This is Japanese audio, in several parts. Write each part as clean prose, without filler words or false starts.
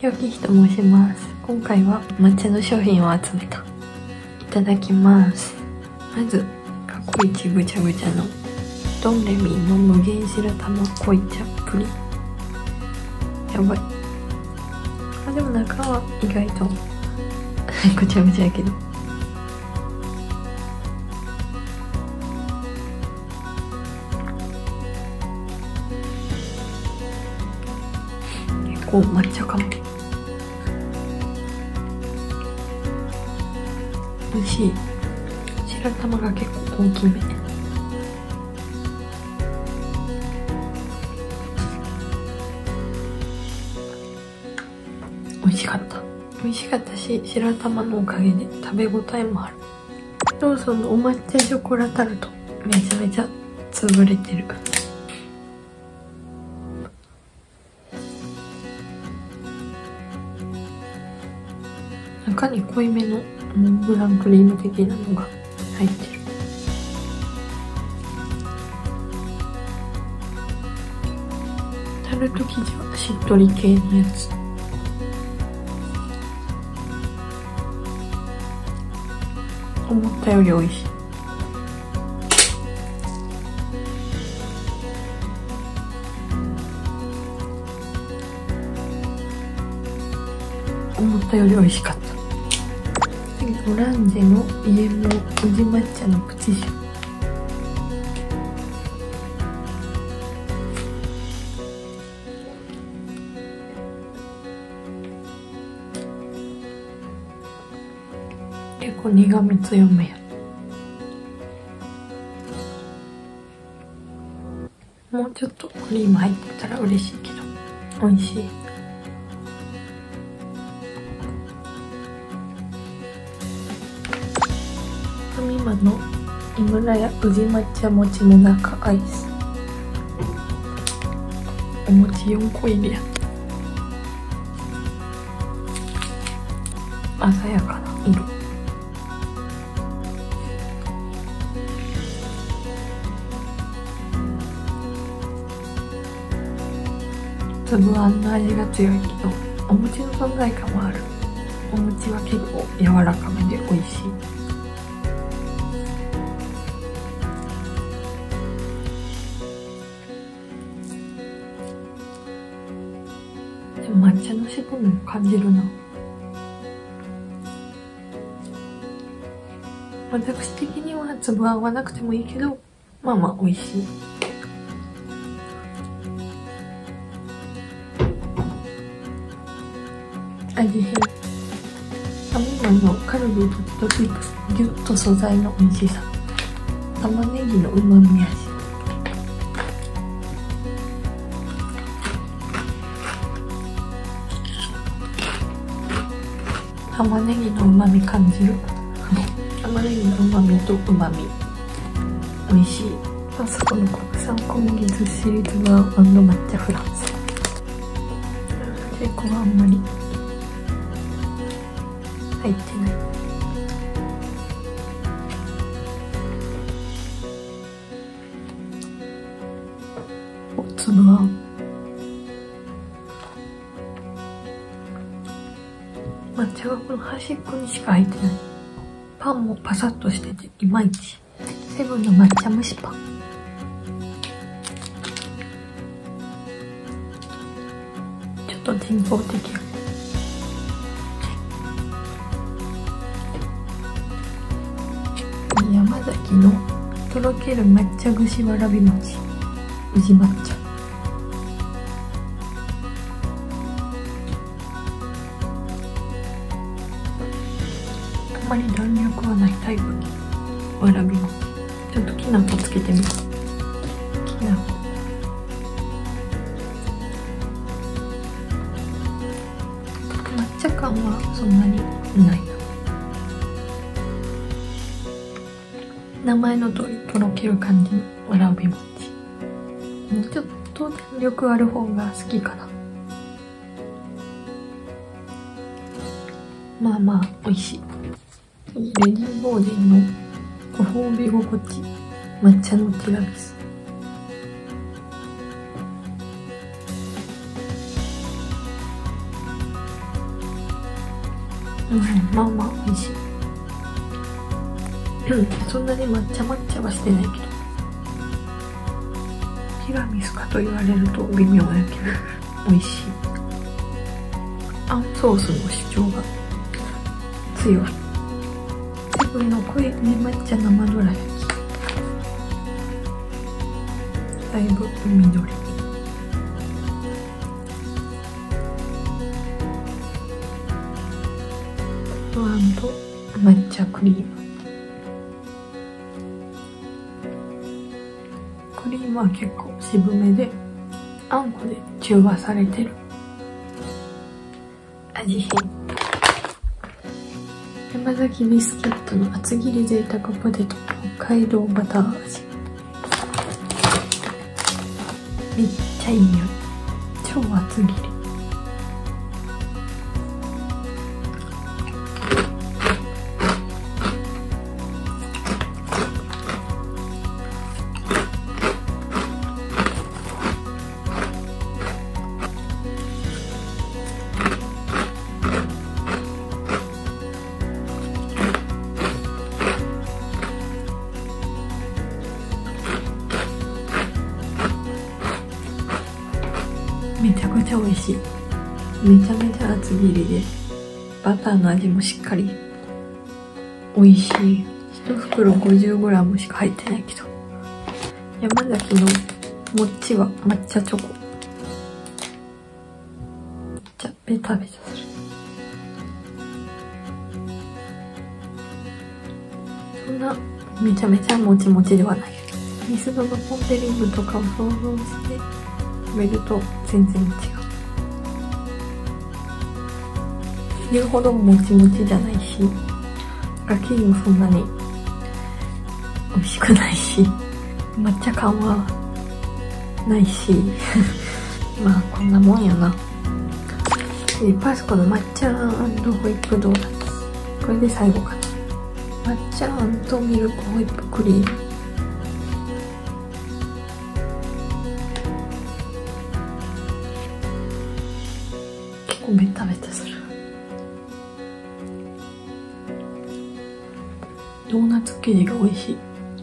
よきひと申します。今回は抹茶の商品を集めた。いただきます。まず過去一ぐちゃぐちゃのドンレミーの無限白玉濃茶プリン。やばい。でも中は意外とぐちゃぐちゃやけど、結構抹茶かも。美味しい。白玉が結構大きめ。美味しかった。美味しかったし、白玉のおかげで食べ応えもある。ローソンのお抹茶ショコラタルト、めちゃめちゃ潰れてる。中に濃いめのモンブランクリーム的なのが入ってる。タルト生地はしっとり系のやつ。思ったより美味しい。思ったより美味しかった。オランジェの家の宇治抹茶のプチシュ。結構苦味強めや。もうちょっとクリーム入ってたら嬉しいけど、美味しい。ファミマの井村屋宇治抹茶餅もなかアイス。お餅4個入りや。鮮やかな色。粒あんの味が強いけど、お餅の存在感もある。お餅は結構柔らかめで美味しい。でも抹茶の渋みを感じるな。私的には粒あんはなくてもいいけど、まあまあ美味しい。味変。ファミマのカルビーポテトチップス、ギュッと素材の美味しさ。玉ねぎのうまみ味。玉ねぎのうまみ感じる。玉ねぎのうまみとうまみ美味しい。パスコの国産小麦ずっしりつぶあん&抹茶フランス。結構あんまり入ってない。おつぶあん。抹茶がこの端っこにしか入ってない。パンもパサッとしてていまいち。セブンの抹茶蒸しパン。ちょっと人工的や。山崎のとろける抹茶串わらび餅宇治抹茶。あまり弾力はないタイプのわらび餅。ちょっときな粉つけてみる。きな粉。抹茶感はそんなにないな。名前の通りとろける感じのわらび餅。もうちょっと弾力ある方が好きかな。まあまあ美味しい。レディーボーデンのご褒美心地抹茶のティラミス。 まあまあ美味しい。そんなに抹茶はしてないけど、ティラミスかと言われると微妙やけど美味しい。あんソースの主張が強い。セブンの濃いね抹茶生どら焼き、だいぶ緑。あと抹茶クリーム。クリームは結構渋めで、あんこで中和されてる味変。山崎ビスケットの厚切り贅沢ポテト北海道バター味。めっちゃいい匂い。超厚切り。めちゃくちゃ美味しい。めちゃめちゃ厚切りで、バターの味もしっかり美味しい。1袋 50g しか入ってないけど、山崎のもっちは抹茶チョコ。めっちゃベタベタする。そんなめちゃめちゃもちもちではない。ミスドのポン・デ・リングとかを想像して食べると全然違う。言うほどもちもちじゃないし、生地もそんなに美味しくないし、抹茶感はないしまあこんなもんやな。パスコの抹茶&ホイップドーナツ、これで最後かな。抹茶あんとミルクホイップクリーム。結構ベタベタする。ドーナツ生地が美味しい。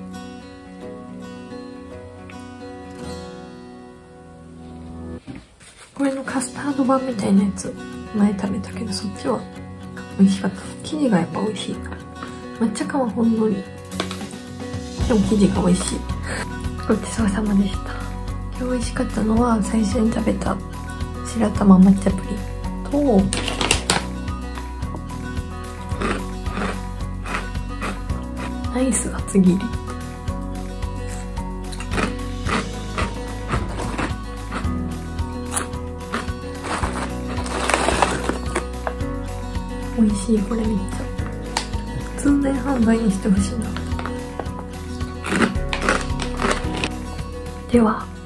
これのカスタード版みたいなやつ前食べたけど、そっちは美味しかった。生地がやっぱ美味しいな。抹茶感はほんのり、でも生地が美味しい。ごちそうさまでした。今日美味しかったのは最初に食べた白玉抹茶プリンと、ナイス厚切り。美味しい。これめっちゃ通年販売にしてほしいな。では。